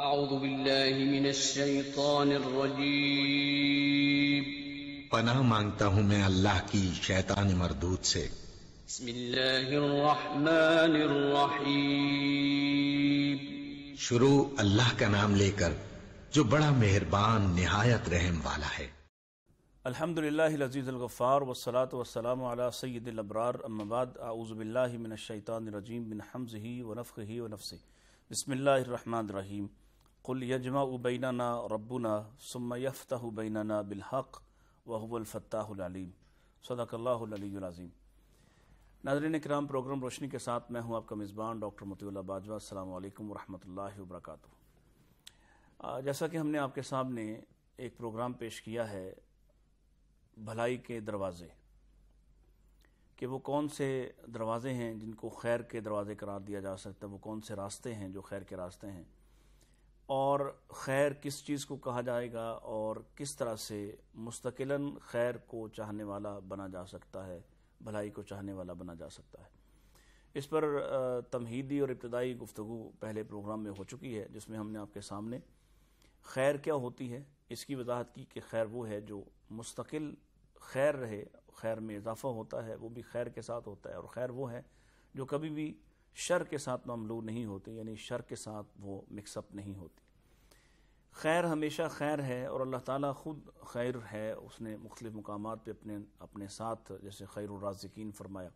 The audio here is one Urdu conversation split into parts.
اعوذ باللہ من الشیطان الرجیم پناہ مانگتا ہوں میں اللہ کی شیطان مردود سے۔ بسم اللہ الرحمن الرحیم شروع اللہ کا نام لے کر جو بڑا مہربان نہایت رحم والا ہے۔ الحمدللہ العزیز الغفار والصلاة والسلام علی سید الابرار اما بعد اعوذ باللہ من الشیطان الرجیم من حمزہ ونفخہ ونفسہ بسم اللہ الرحمن الرحیم قل یجمع بیننا ربنا ثم یفتح بیننا بالحق وهو الفتاح العلیم صدق اللہ العلی العظیم۔ ناظرین اکرام، پروگرام روشنی کے ساتھ میں ہوں آپ کا میزبان ڈاکٹر متی اللہ باجوہ۔ السلام علیکم ورحمۃ اللہ وبرکاتہ۔ جیسا کہ ہم نے آپ کے سامنے ایک پروگرام پیش کیا ہے بھلائی کے دروازے، کہ وہ کون سے دروازے ہیں جن کو خیر کے دروازے قرار دیا جا سکتا ہے، وہ کون سے راستے ہیں جو خیر کے راستے ہیں، اور خیر کس چیز کو کہا جائے گا اور کس طرح سے مستقلاً خیر کو چاہنے والا بنا جا سکتا ہے، بھلائی کو چاہنے والا بنا جا سکتا ہے۔ اس پر تمہیدی اور ابتدائی گفتگو پہلے پروگرام میں ہو چکی ہے، جس میں ہم نے آپ کے سامنے خیر کیا ہوتی ہے اس کی وضاحت کی کہ خیر وہ ہے جو مستقل خیر رہے، خیر میں اضافہ ہوتا ہے، وہ بھی خیر کے ساتھ ہوتا ہے، اور خیر وہ ہے جو کبھی بھی شر کے ساتھ مملو نہیں ہوتی، یعنی شر کے ساتھ وہ مکس اپ نہیں ہوتی۔ خیر ہمیشہ خیر ہے، اور اللہ تعالیٰ خود خیر ہے، اس نے مختلف مقامات پہ اپنے ساتھ جیسے خیر الرازقین فرمایا۔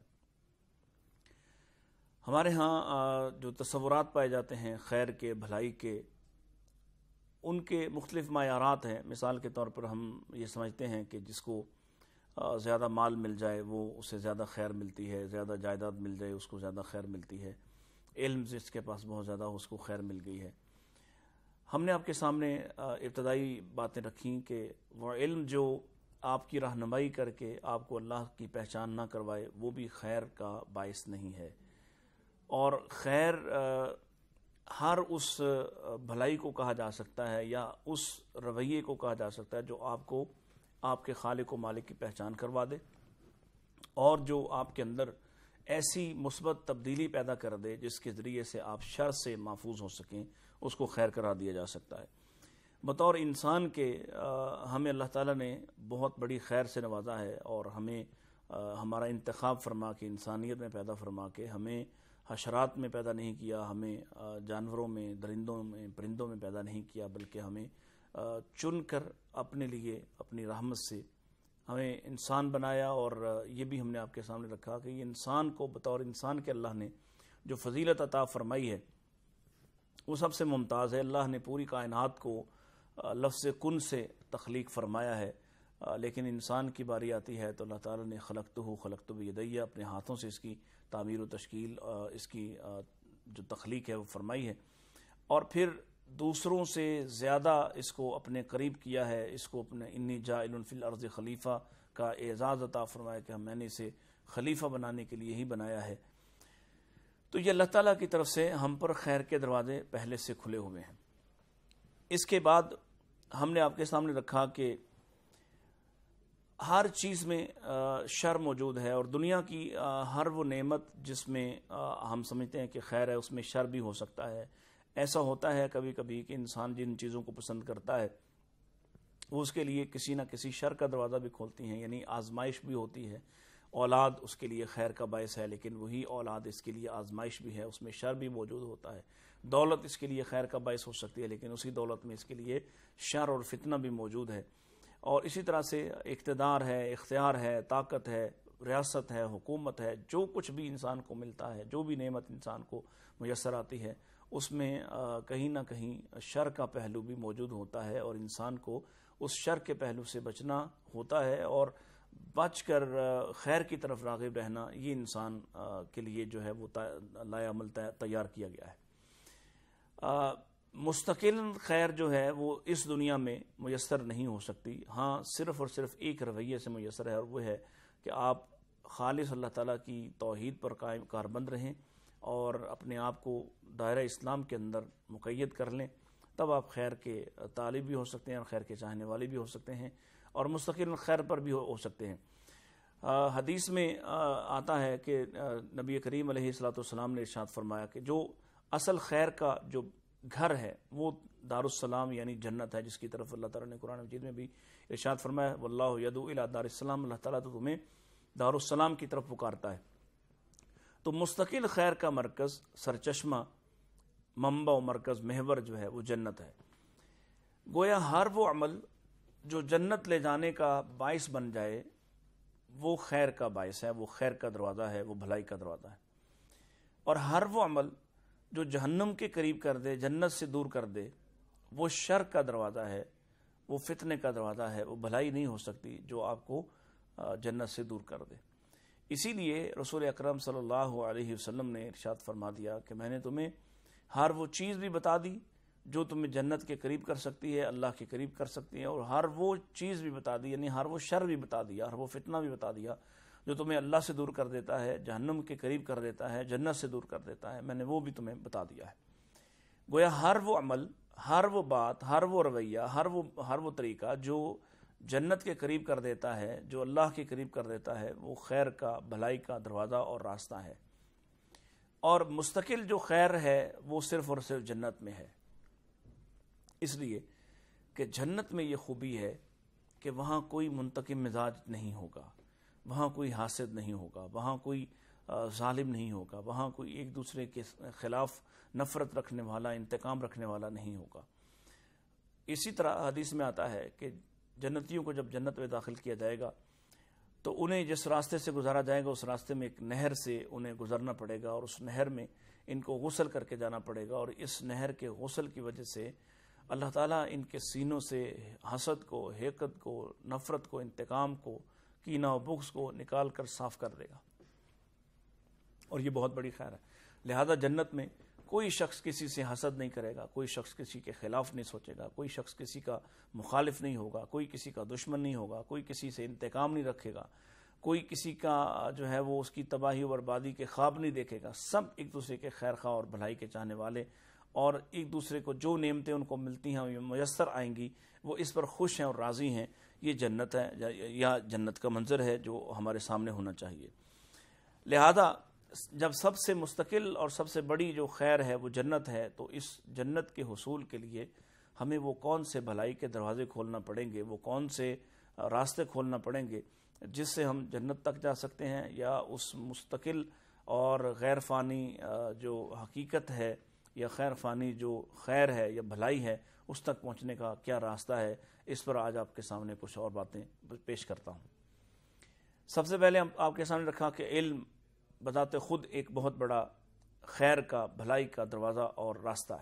ہمارے ہاں جو تصورات پائے جاتے ہیں خیر کے، بھلائی کے، ان کے مختلف معیارات ہیں۔ مثال کے طور پر ہم یہ سمجھتے ہیں کہ جس کو زیادہ مال مل جائے وہ اسے زیادہ خیر ملتی ہے، زیادہ جائیداد مل جائے اس کو زیادہ خیر ملتی ہے، علم جس کے پاس بہت زیادہ اس کو خیر مل گئی ہے۔ ہم نے آپ کے سامنے ابتدائی باتیں رکھیں کہ وہ علم جو آپ کی رہنمائی کر کے آپ کو اللہ کی پہچان نہ کروائے وہ بھی خیر کا باعث نہیں ہے، اور خیر ہر اس بھلائی کو کہا جا سکتا ہے یا اس رویے کو کہا جا سکتا ہے جو آپ کو آپ کے خالق و مالک کی پہچان کروا دے، اور جو آپ کے اندر ایسی مثبت تبدیلی پیدا کر دے جس کے ذریعے سے آپ شر سے محفوظ ہو سکیں، اس کو خیر قرار دیا جا سکتا ہے۔ بطور انسان کے ہمیں اللہ تعالیٰ نے بہت بڑی خیر سے نوازا ہے، اور ہمیں ہمارا انتخاب فرما کے انسانیت میں پیدا فرما کے ہمیں حشرات میں پیدا نہیں کیا، ہمیں جانوروں میں، درندوں میں، پرندوں میں پیدا نہیں کیا، بلکہ ہمیں چن کر اپنے لیے اپنی رحمت سے ہمیں انسان بنایا۔ اور یہ بھی ہم نے آپ کے سامنے رکھا کہ یہ انسان کو بطور انسان کے اللہ نے جو فضیلت عطا فرمائی ہے وہ سب سے ممتاز ہے۔ اللہ نے پوری کائنات کو لفظ کن سے تخلیق فرمایا ہے، لیکن انسان کی باری آتی ہے تو اللہ تعالیٰ نے خلقتہ بیدیہ، اپنے ہاتھوں سے اس کی تعمیر و تشکیل، اس کی جو تخلیق ہے وہ فرمائی ہے، اور پھر دوسروں سے زیادہ اس کو اپنے قریب کیا ہے، اس کو اپنے انی جاعل فی الارض خلیفہ کا اعزاز عطا فرمایا کہ میں نے اسے خلیفہ بنانے کے لیے ہی بنایا ہے۔ تو یہ اللہ تعالیٰ کی طرف سے ہم پر خیر کے دروازے پہلے سے کھلے ہوئے ہیں۔ اس کے بعد ہم نے آپ کے سامنے رکھا کہ ہر چیز میں شر موجود ہے، اور دنیا کی ہر وہ نعمت جس میں ہم سمجھتے ہیں کہ خیر ہے اس میں شر بھی ہو سکتا ہے۔ ایسا ہوتا ہے کبھی کبھی کہ انسان جن چیزوں کو پسند کرتا ہے وہ اس کے لیے کسی نہ کسی شر کا دروازہ بھی کھولتی ہیں، یعنی آزمائش بھی ہوتی ہے۔ اولاد اس کے لیے خیر کا باعث ہے، لیکن وہی اولاد اس کے لیے آزمائش بھی ہے، اس میں شر بھی موجود ہوتا ہے۔ دولت اس کے لیے خیر کا باعث ہو سکتی ہے، لیکن اسی دولت میں اس کے لیے شر اور فتنہ بھی موجود ہے۔ اور اسی طرح سے اقتدار ہے، اختیار ہے، طاقت ہے، ریاست ہے، حکومت ہے، جو کچھ بھی انسان کو ملتا ہے، جو بھی نعمت انسان کو میسر آتی ہے، اس میں کہیں نہ کہیں شر کا پہلو بھی موجود ہوتا ہے، اور انسان کو اس شر کے پہلو سے بچنا ہوتا ہے، اور بچ کر خیر کی طرف راغب رہنا یہ انسان کے لیے جو ہے وہ لائے عمل تیار کیا گیا ہے۔ مستقل خیر جو ہے وہ اس دنیا میں میسر نہیں ہو سکتی، ہاں صرف اور صرف ایک رویے سے میسر ہے، اور وہ ہے کہ آپ خالص اللہ تعالیٰ کی توحید پر قائم کاربند رہیں اور اپنے آپ کو دائرہ اسلام کے اندر مقید کر لیں، تب آپ خیر کے طالب بھی ہو سکتے ہیں اور خیر کے چاہنے والے بھی ہو سکتے ہیں، اور مستقل خیر پر بھی ہو سکتے ہیں۔ حدیث میں آتا ہے کہ نبی کریم علیہ الصلوۃ والسلام نے ارشاد فرمایا کہ جو اصل خیر کا جو گھر ہے وہ دارالسلام یعنی جنت ہے، جس کی طرف اللہ تعالیٰ نے قرآن مجید میں بھی ارشاد فرمایا واللہ یدعو الی دار السلام، اللہ تعالیٰ تو تمہیں دارالسلام کی طرف پکارتا ہے۔ تو مستقل خیر کا مرکز، سرچشمہ، منبع و مرکز، محور جو ہے وہ جنت ہے۔ گویا ہر وہ عمل جو جنت لے جانے کا باعث بن جائے وہ خیر کا باعث ہے، وہ خیر کا دروازہ ہے، وہ بھلائی کا دروازہ ہے، اور ہر وہ عمل جو جہنم کے قریب کر دے، جنت سے دور کر دے، وہ شر کا دروازہ ہے، وہ فتنے کا دروازہ ہے، وہ بھلائی نہیں ہو سکتی جو آپ کو جنت سے دور کر دے۔ اسی لیے رسول اکرم صلی اللہ علیہ وسلم نے ارشاد فرما دیا کہ میں نے تمہیں ہر وہ چیز بھی بتا دی جو تمہیں جنت کے قریب کر سکتی ہے، اللہ کے قریب کر سکتی ہے، اور ہر وہ چیز بھی بتا دی، یعنی ہر وہ شر بھی بتا دیا، ہر وہ فتنہ بھی بتا دیا جو تمہیں اللہ سے دور کر دیتا ہے، جہنم کے قریب کر دیتا ہے، جنت سے دور کر دیتا ہے، میں نے وہ بھی تمہیں بتا دیا ہے۔ گویا ہر وہ عمل، ہر وہ بات، ہر وہ رویہ، ہر وہ طریقہ جو جنت کے قریب کر دیتا ہے، جو اللہ کے قریب کر دیتا ہے، وہ خیر کا، بھلائی کا دروازہ اور راستہ ہے۔ اور مستقل جو خیر ہے وہ صرف اور صرف جنت میں ہے، اس لیے کہ جنت میں یہ خوبی ہے کہ وہاں کوئی منتقم مزاج نہیں ہوگا، وہاں کوئی حاسد نہیں ہوگا، وہاں کوئی ظالم نہیں ہوگا، وہاں کوئی ایک دوسرے کے خلاف نفرت رکھنے والا، انتقام رکھنے والا نہیں ہوگا۔ اسی طرح حدیث میں آتا ہے کہ جنتیوں کو جب جنت میں داخل کیا جائے گا تو انہیں جس راستے سے گزارا جائے گا اس راستے میں ایک نہر سے انہیں گزرنا پڑے گا، اور اس نہر میں ان کو غسل کر کے جانا پڑے گا، اور اس نہر کے غسل کی وجہ سے اللہ تعالیٰ ان کے سینوں سے حسد کو، حقد کو، نفرت کو، انتقام کو، کینہ و بغض کو نکال کر صاف کر دے گا، اور یہ بہت بڑی خیر ہے۔ لہذا جنت میں کوئی شخص کسی سے حسد نہیں کرے گا، کوئی شخص کسی کے خلاف نہیں سوچے گا، کوئی شخص کسی کا مخالف نہیں ہوگا، کوئی کسی کا دشمن نہیں ہوگا، کوئی کسی سے انتقام نہیں رکھے گا، کوئی کسی کا جو ہے وہ اس کی تباہی و بربادی کے خواب نہیں دیکھے گا۔ سب ایک دوسرے کے خیر خواہ اور بھلائی کے چاہنے والے، اور ایک دوسرے کو جو نعمتیں ان کو ملتی ہیں میسر آئیں گی وہ اس پر خوش ہیں اور راضی ہیں۔ یہ جنت ہے، یا جنت کا منظر ہے جو ہمارے سامنے ہونا چاہیے۔ لہذا جب سب سے مستقل اور سب سے بڑی جو خیر ہے وہ جنت ہے، تو اس جنت کے حصول کے لیے ہمیں وہ کون سے بھلائی کے دروازے کھولنا پڑیں گے، وہ کون سے راستے کھولنا پڑیں گے جس سے ہم جنت تک جا سکتے ہیں، یا اس مستقل اور غیر فانی جو حقیقت ہے، یا خیر فانی جو خیر ہے یا بھلائی ہے، اس تک پہنچنے کا کیا راستہ ہے، اس پر آج آپ کے سامنے کچھ اور باتیں پیش کرتا ہوں۔ سب سے پہلے ہم آپ کے سامنے رکھا کہ علم بذات خود ایک بہت بڑا خیر کا، بھلائی کا دروازہ اور راستہ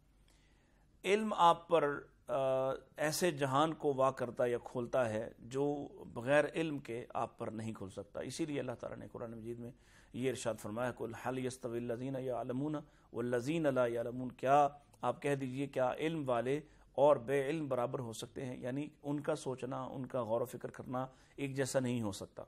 ہے۔ علم آپ پر ایسے جہان کو واہ کرتا یا کھولتا ہے جو بغیر علم کے آپ پر نہیں کھول سکتا۔ اسی لیے اللہ تعالیٰ نے قرآن مجید میں یہ ارشاد فرمایا قُلْ هَلْ يَسْتَوِي الَّذِينَ يَعْلَمُونَ وَالَّذِينَ لَا يَعْلَمُونَ، کیا آپ کہہ دیجئے کیا علم والے اور بے علم برابر ہو سکتے ہیں؟ یعنی ان کا سوچنا، ان کا غور و فکر کرنا ایک جیسا نہیں ہو سکتا۔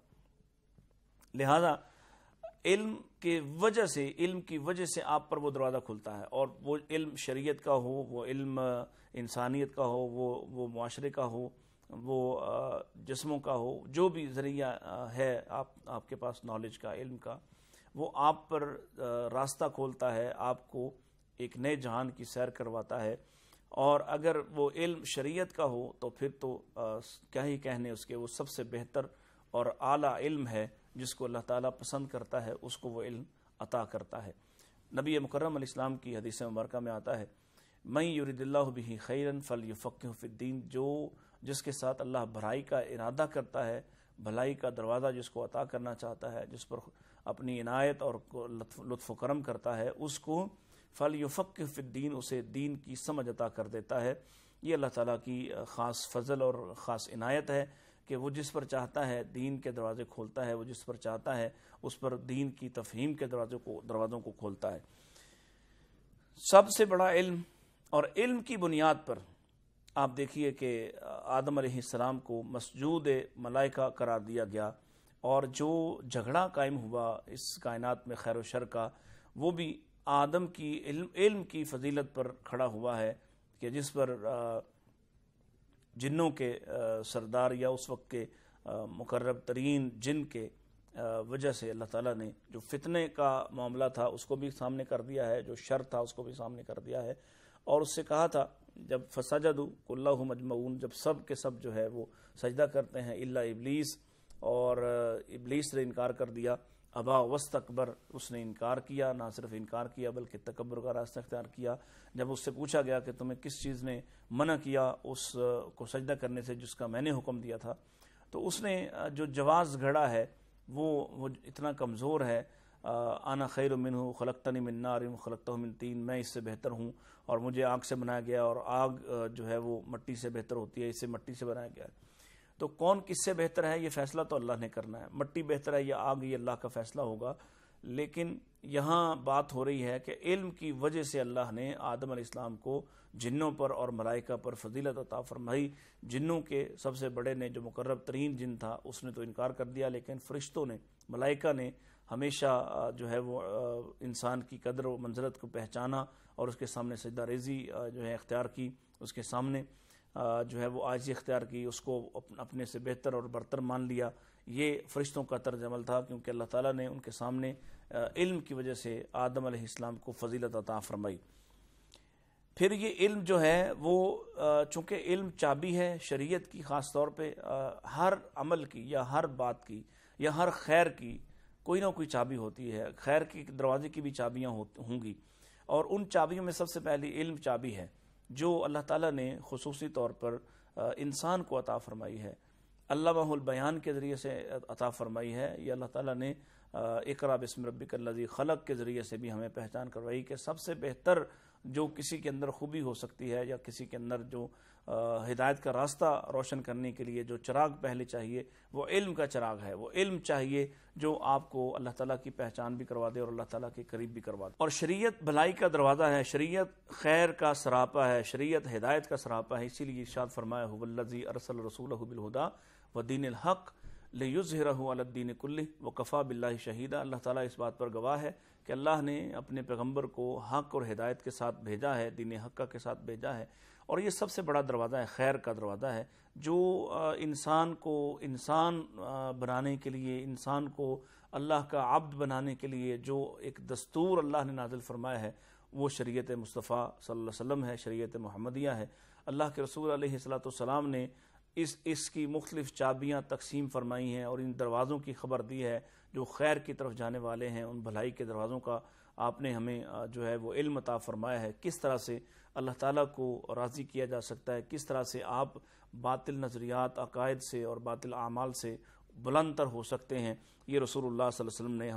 لہذا علم کی وجہ سے آپ پر وہ دروازہ کھلتا ہے، اور وہ علم شریعت کا ہو، وہ علم انسانیت کا ہو، وہ معاشرے کا ہو، وہ جسموں کا ہو، جو بھی ذریعہ ہے آپ کے پاس نالج کا، علم کا، وہ آپ پر راستہ کھولتا ہے، آپ کو ایک نئے جہان کی سیر کرواتا ہے۔ اور اگر وہ علم شریعت کا ہو تو پھر تو کیا ہی کہنے اس کے، وہ سب سے بہتر اور اعلیٰ علم ہے، جس کو اللہ تعالیٰ پسند کرتا ہے اس کو وہ علم عطا کرتا ہے۔ نبی مکرم علیہ السلام کی حدیث مبارکہ میں آتا ہے مَن یُرِدِ اللَّهُ بِهِ خَیْرًا فَلْیُفَقِّهُ فِی الدِّین، جو جس کے ساتھ اللہ بھلائی کا ارادہ کرتا ہے، بھلائی کا دروازہ جس کو عطا کرنا چاہتا ہے، جس پر اپنی عنایت اور لطف و کرم کرتا ہے، اس کو فَلْیُفَقِّهُ فِی الدِّین، اسے دین کی سمجھ عطا کر دیتا ہے۔ یہ اللہ تعالیٰ کی خاص فضل اور خاص عنایت ہے کہ وہ جس پر چاہتا ہے دین کے دروازے کھولتا ہے، وہ جس پر چاہتا ہے اس پر دین کی تفہیم کے دروازوں کو کھولتا ہے۔ سب سے بڑا علم، اور علم کی بنیاد پر آپ دیکھیے کہ آدم علیہ السلام کو مسجود ملائکہ قرار دیا گیا، اور جو جھگڑا قائم ہوا اس کائنات میں خیر و شر کا، وہ بھی آدم کی علم کی فضیلت پر کھڑا ہوا ہے، کہ جس پر جنوں کے سردار یا اس وقت کے مقرب ترین جن کے وجہ سے اللہ تعالیٰ نے جو فتنے کا معاملہ تھا اس کو بھی سامنے کر دیا ہے، جو شر تھا اس کو بھی سامنے کر دیا ہے، اور اس سے کہا تھا جب فسجدوا کلہم مجمعون، جب سب کے سب جو ہے وہ سجدہ کرتے ہیں الا ابلیس، اور ابلیس نے انکار کر دیا، ابا واستکبر، اس نے انکار کیا، نہ صرف انکار کیا بلکہ تکبر کا راستہ اختیار کیا۔ جب اس سے پوچھا گیا کہ تمہیں کس چیز نے منع کیا اس کو سجدہ کرنے سے جس کا میں نے حکم دیا تھا، تو اس نے جو جواز گھڑا ہے وہ اتنا کمزور ہے، انا خیر منہ خلقتنی من نار خلقتہ من طین، میں اس سے بہتر ہوں اور مجھے آگ سے بنایا گیا، اور آگ جو ہے وہ مٹی سے بہتر ہوتی ہے، اسے مٹی سے بنایا گیا ہے۔ تو کون کس سے بہتر ہے یہ فیصلہ تو اللہ نے کرنا ہے، مٹی بہتر ہے یا آگ یہ اللہ کا فیصلہ ہوگا، لیکن یہاں بات ہو رہی ہے کہ علم کی وجہ سے اللہ نے آدم علیہ السلام کو جنوں پر اور ملائکہ پر فضیلت عطا فرمائی۔ جنوں کے سب سے بڑے نے جو مقرب ترین جن تھا اس نے تو انکار کر دیا، لیکن فرشتوں نے، ملائکہ نے ہمیشہ جو ہے وہ انسان کی قدر و منزلت کو پہچانا اور اس کے سامنے سجدہ ریزی جو ہے اختیار کی، اس کے سامنے جو ہے وہ عاجزی اختیار کی، اس کو اپنے سے بہتر اور برتر مان لیا۔ یہ فرشتوں کا طرز عمل تھا، کیونکہ اللہ تعالیٰ نے ان کے سامنے علم کی وجہ سے آدم علیہ السلام کو فضیلت عطا فرمائی۔ پھر یہ علم جو ہے وہ چونکہ علم چابی ہے شریعت کی، خاص طور پہ ہر عمل کی یا ہر بات کی یا ہر خیر کی کوئی نہ کوئی چابی ہوتی ہے، خیر کے دروازے کی بھی چابیاں ہوں گی، اور ان چابیوں میں سب سے پہلی علم چابی ہے جو اللہ تعالیٰ نے خصوصی طور پر انسان کو عطا فرمائی ہے، علامہ البیان کے ذریعے سے عطا فرمائی ہے۔ یہ اللہ تعالیٰ نے اقرا بسم ربک الذی خلق کے ذریعے سے بھی ہمیں پہچان کروائی کہ سب سے بہتر جو کسی کے اندر خوبی ہو سکتی ہے یا کسی کے اندر جو ہدایت کا راستہ روشن کرنے کے لیے جو چراغ پہلے چاہیے وہ علم کا چراغ ہے، وہ علم چاہیے جو آپ کو اللہ تعالیٰ کی پہچان بھی کروا دے اور اللہ تعالیٰ کے قریب بھی کروا دے۔ اور شریعت بھلائی کا دروازہ ہے، شریعت خیر کا سراپا ہے، شریعت ہدایت کا سراپا ہے، اسی لیے ارشاد فرمایا هو الذی ارسل رسولہ بالہدی ودین الحق لیظہرہ علی الدین کلہ وکفی باللہ شہیدا۔ اللہ تعالیٰ اس بات پر گواہ ہے کہ اللہ نے اپنے پیغمبر کو حق اور ہدایت کے ساتھ بھیجا ہے، دین حق کے ساتھ بھیجا ہے، اور یہ سب سے بڑا دروازہ ہے، خیر کا دروازہ ہے، جو انسان کو انسان بنانے کے لیے، انسان کو اللہ کا عبد بنانے کے لیے جو ایک دستور اللہ نے نازل فرمایا ہے وہ شریعت مصطفیٰ صلی اللہ علیہ وسلم ہے، شریعت محمدیہ ہے۔ اللہ کے رسول علیہ السلام نے اس کی مختلف چابیاں تقسیم فرمائی ہیں اور ان دروازوں کی خبر دی ہے جو خیر کی طرف جانے والے ہیں، ان بھلائی کے دروازوں کا آپ نے ہمیں جو ہے وہ علم عطا فرمایا ہے، کس طرح سے اللہ تعالیٰ کو راضی کیا جا سکتا ہے، کس طرح سے آپ باطل نظریات، عقائد سے اور باطل اعمال سے بلند تر ہو سکتے ہیں۔ یہ رسول اللہ صلی اللہ علیہ وسلم نے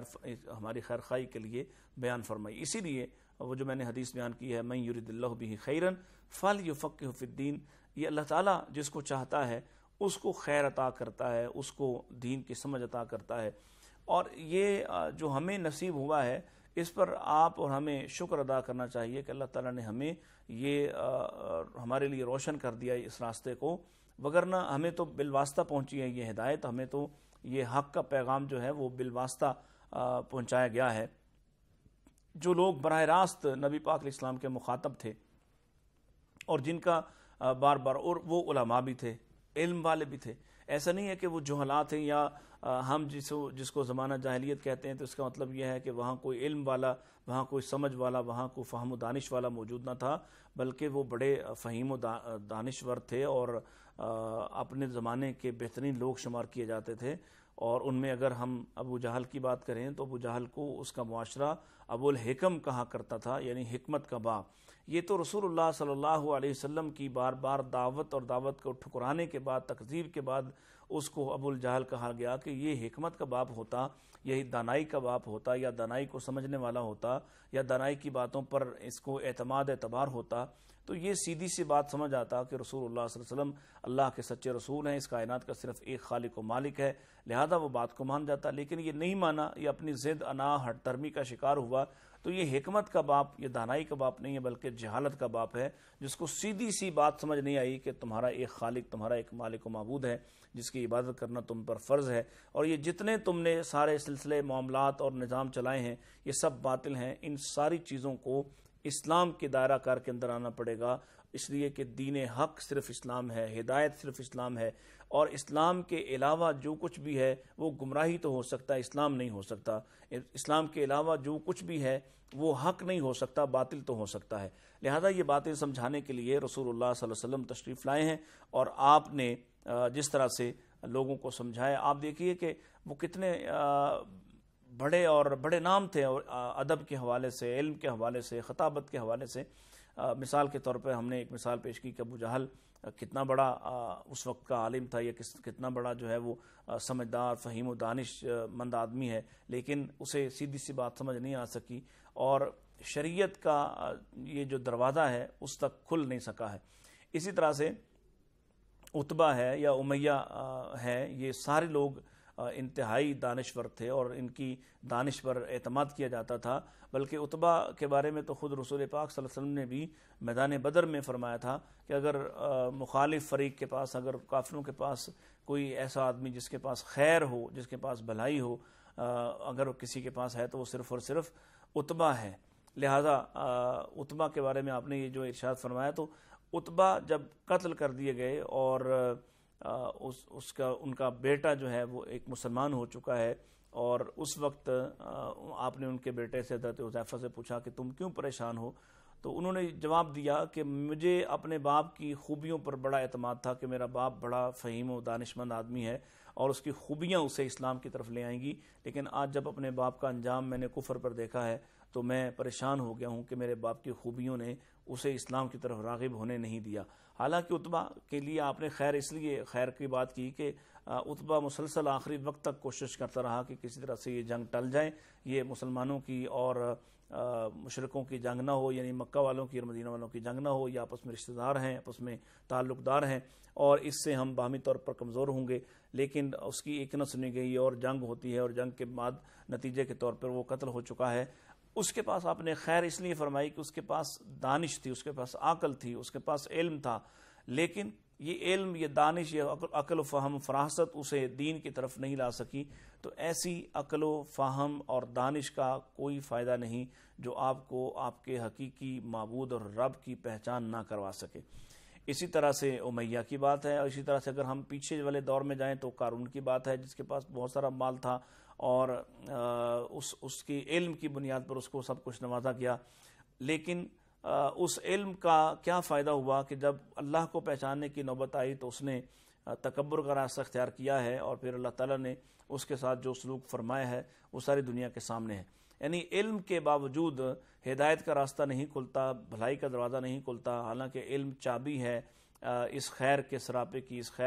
ہماری خیر خواہی کے لیے بیان فرمائی۔ اسی لیے وہ جو میں نے حدیث بیان کی ہے، من یرید اللہ بہ خیرا فلیفقہہ فی الدین، یہ اللہ تعالیٰ جس کو چاہتا ہے اس کو خیر عطا کرتا ہے، اس کو دین کی سمجھ عطا کرتا ہے، اور یہ جو ہمیں نصیب ہوا ہے اس پر آپ اور ہمیں شکر ادا کرنا چاہیے کہ اللہ تعالیٰ نے ہمیں یہ ہمارے لیے روشن کر دیا اس راستے کو، وگرنہ ہمیں تو بالواسطہ پہنچی ہے یہ ہدایت، ہمیں تو یہ حق کا پیغام جو ہے وہ بالواسطہ پہنچایا گیا ہے۔ جو لوگ براہ راست نبی پاک علیہ السلام کے مخاطب تھے اور جن کا بار بار، اور وہ علماء بھی تھے، علم والے بھی تھے، ایسا نہیں ہے کہ وہ جہلاء ہیں یا ہم جس کو زمانہ جاہلیت کہتے ہیں تو اس کا مطلب یہ ہے کہ وہاں کوئی علم والا، وہاں کوئی سمجھ والا، وہاں کوئی فہم و دانش والا موجود نہ تھا، بلکہ وہ بڑے فہیم و دانشور تھے اور اپنے زمانے کے بہترین لوگ شمار کیے جاتے تھے۔ اور ان میں اگر ہم ابو جہل کی بات کریں تو ابو جہل کو اس کا معاشرہ ابو الحکم کہا کرتا تھا، یعنی حکمت کا باپ۔ یہ تو رسول اللہ صلی اللہ علیہ وسلم کی بار بار دعوت اور دعوت کو ٹھکرانے کے بعد، تکذیب کے بعد اس کو ابو الجہل کہا گیا کہ یہ حکمت کا باپ ہوتا، یہی دانائی کا باپ ہوتا، یا دانائی کو سمجھنے والا ہوتا، یا دانائی کی باتوں پر اس کو اعتبار ہوتا، تو یہ سیدھی سی بات سمجھ آتا کہ رسول اللہ صلی اللہ علیہ وسلم اللہ کے سچے رسول ہیں، اس کائنات کا صرف ایک خالق و مالک ہے، لہذا وہ بات کو مان جاتا۔ لیکن یہ نہیں مانا، یہ اپنی ضد، انا، ہٹ درمی کا شکار ہوا، تو یہ حکمت کا باپ، یہ دانائی کا باپ نہیں ہے بلکہ جہالت کا باپ ہے، جس کو سیدھی سی بات سمجھ نہیں آئی کہ تمہارا ایک خالق، تمہارا ایک مالک و معبود ہے جس کی عبادت کرنا تم پر فرض ہے، اور یہ جتنے تم نے سارے سلسلے معاملات اور نظام چلائے ہیں یہ سب باطل ہیں۔ ان ساری چیزوں کو اسلام کے دائرہ کار کے اندر آنا پڑے گا، اس لیے کہ دین حق صرف اسلام ہے، ہدایت صرف اسلام ہے، اور اسلام کے علاوہ جو کچھ بھی ہے وہ گمراہی تو ہو سکتا ہے، اسلام نہیں ہو سکتا. اسلام کے علاوہ جو کچھ بھی ہے وہ حق نہیں ہو سکتا، باطل تو ہو سکتا ہے. لہذا یہ باتیں سمجھانے کے لیے رسول اللہ صلی اللہ علیہ وسلم تشریف لائے ہیں، اور آپ نے جس طرح سے لوگوں کو سمجھایا، آپ دیکھیے کہ وہ کتنے بڑے اور بڑے نام تھے، اور ادب کے حوالے سے، علم کے حوالے سے، خطابت کے حوالے سے. مثال کے طور پہ ہم نے ایک مثال پیش کی کہ ابو جہل کتنا بڑا اس وقت کا عالم تھا، یا کتنا بڑا جو ہے وہ سمجھدار، فہیم و دانش مند آدمی ہے، لیکن اسے سیدھی سی بات سمجھ نہیں آ سکی، اور شریعت کا یہ جو دروازہ ہے اس تک کھل نہیں سکا ہے. اسی طرح سے عتبہ ہے یا امیہ ہے، یہ سارے لوگ انتہائی دانشور تھے، اور ان کی دانش پر اعتماد کیا جاتا تھا. بلکہ عتبہ کے بارے میں تو خود رسول پاک صلی اللہ علیہ وسلم نے بھی میدان بدر میں فرمایا تھا کہ اگر مخالف فریق کے پاس، اگر کافروں کے پاس کوئی ایسا آدمی جس کے پاس خیر ہو، جس کے پاس بھلائی ہو، اگر کسی کے پاس ہے تو وہ صرف اور صرف عتبہ ہے. لہذا عتبہ کے بارے میں آپ نے یہ جو ارشاد فرمایا، تو عتبہ جب قتل کر دیے گئے، اور ان کا بیٹا جو ہے وہ ایک مسلمان ہو چکا ہے، اور اس وقت آپ نے ان کے بیٹے سے حضرت حذیفہ سے پوچھا کہ تم کیوں پریشان ہو؟ تو انہوں نے جواب دیا کہ مجھے اپنے باپ کی خوبیوں پر بڑا اعتماد تھا کہ میرا باپ بڑا فہیم و دانشمند آدمی ہے، اور اس کی خوبیاں اسے اسلام کی طرف لے آئیں گی، لیکن آج جب اپنے باپ کا انجام میں نے کفر پر دیکھا ہے تو میں پریشان ہو گیا ہوں کہ میرے باپ کی خوبیوں نے اسے اسلام کی طرف راغب ہونے نہیں دیا. حالانکہ عتبہ کے لیے آپ نے خیر اس لیے خیر کی بات کی کہ عتبہ مسلسل آخری وقت تک کوشش کرتا رہا کہ کسی طرح سے یہ جنگ ٹل جائے، یہ مسلمانوں کی اور مشرکوں کی جنگ نہ ہو، یعنی مکہ والوں کی اور مدینہ والوں کی جنگ نہ ہو، یہ آپس میں رشتہ دار ہیں، آپس میں تعلق دار ہیں، اور اس سے ہم باہمی طور پر کمزور ہوں گے. لیکن اس کی ایک نہ سنی گئی، اور جنگ ہوتی ہے، اور جنگ کے بعد نتیجے کے طور پر وہ قتل ہو چکا ہے. اس کے پاس آپ نے خیر اس لیے فرمائی کہ اس کے پاس دانش تھی، اس کے پاس عقل تھی، اس کے پاس علم تھا، لیکن یہ علم، یہ دانش، یہ عقل و فہم، فراست اسے دین کی طرف نہیں لا سکی. تو ایسی عقل و فہم اور دانش کا کوئی فائدہ نہیں جو آپ کو آپ کے حقیقی معبود اور رب کی پہچان نہ کروا سکے. اسی طرح سے امیہ کی بات ہے، اور اسی طرح سے اگر ہم پیچھے والے دور میں جائیں تو قارون کی بات ہے، جس کے پاس بہت سارا مال تھا، اور اس کی علم کی بنیاد پر اس کو سب کچھ نوازا گیا. لیکن اس علم کا کیا فائدہ ہوا کہ جب اللہ کو پہچاننے کی نوبت آئی تو اس نے تکبر کا راستہ اختیار کیا ہے، اور پھر اللہ تعالیٰ نے اس کے ساتھ جو سلوک فرمایا ہے وہ ساری دنیا کے سامنے ہے. یعنی علم کے باوجود ہدایت کا راستہ نہیں کھلتا، بھلائی کا دروازہ نہیں کھلتا، حالانکہ علم چابی ہے اس خیر کے سراپے کی، اس